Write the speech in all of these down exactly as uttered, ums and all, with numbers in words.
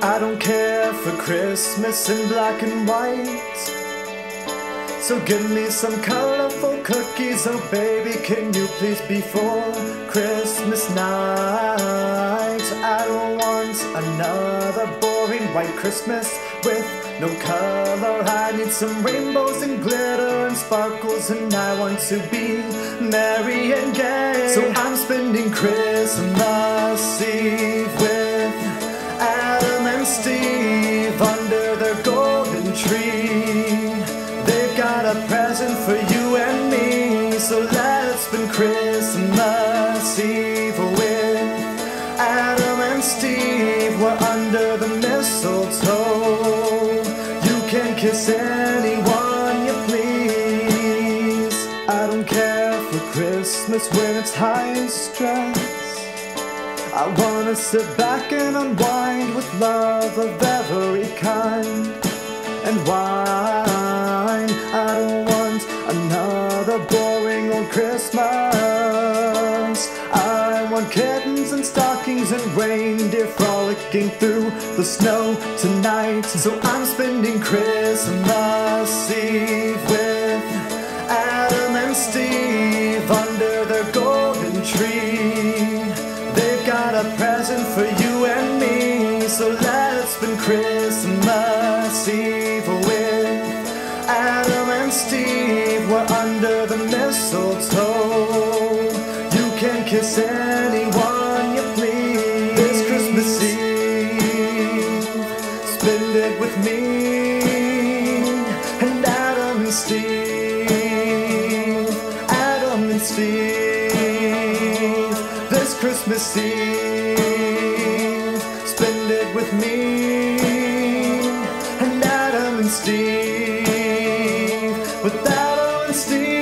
I don't care for Christmas in black and white, so give me some colorful cookies. Oh baby, can you please before Christmas night? I don't want another boring white Christmas with no color. I need some rainbows and glitter and sparkles, and I want to be merry and gay. So I'm spending Christmas Eve with Adam and Steve under their golden tree. They've got a present for you and me, so let's spend Christmas Eve with Adam and Steve. We're under the mistletoe. You can kiss anyone you please. I don't care for Christmas when it's high stress. I wanna sit back and unwind with love of every kind and wine. I don't want another boring old Christmas. I want kittens and stockings and reindeer frolicking through the snow tonight. So I'm spending Christmas Eve with Adam and Steve under their golden tree. They've got a present for you and me, so let's spend Christmas Eve with Adam and Steve. We're under the mistletoe. You can kiss anyone you please. This Christmas Eve, spend it with me and Adam and Steve. Adam and Steve. This Christmas Eve, spend it with me and Adam and Steve. With Adam and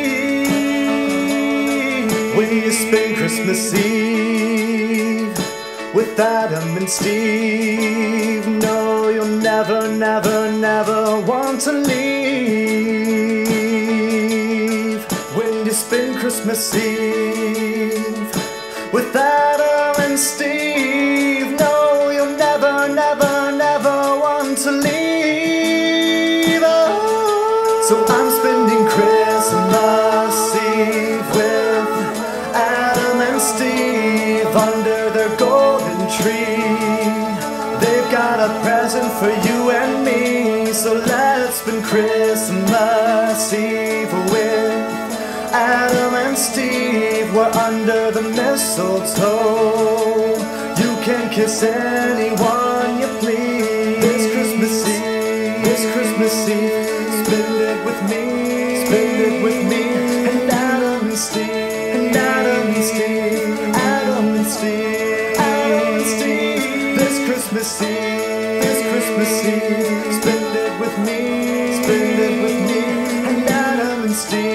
Steve. When you spend Christmas Eve with Adam and Steve, no, you'll never, never, never want to leave. When you spend Christmas Eve with Adam and Steve, no, you'll never, never, never want to leave. Oh. So I'm spending Christmas Eve with Adam and Steve under their golden tree. They've got a present for you and me, so let's spend Christmas Eve with Adam and Steve. We're under the mistletoe. You can kiss anyone you please. This Christmas Eve, this Christmas Eve, spend it with me, spend it with me and Adam and Steve, and Adam and Steve, Adam and Steve, Adam and Steve. This Christmas Eve, this Christmas Eve, spend it with me, spend it with me and Adam and Steve.